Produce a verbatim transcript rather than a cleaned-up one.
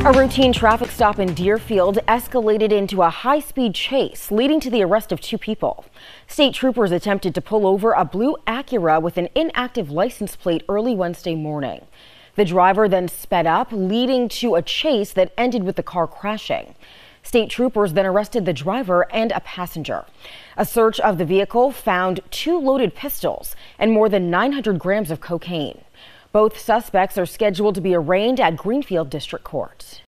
A routine traffic stop in Deerfield escalated into a high-speed chase, leading to the arrest of two people. State troopers attempted to pull over a blue Acura with an inactive license plate early Wednesday morning. The driver then sped up, leading to a chase that ended with the car crashing. State troopers then arrested the driver and a passenger. A search of the vehicle found two loaded pistols and more than nine hundred grams of cocaine. Both suspects are scheduled to be arraigned at Greenfield District Court.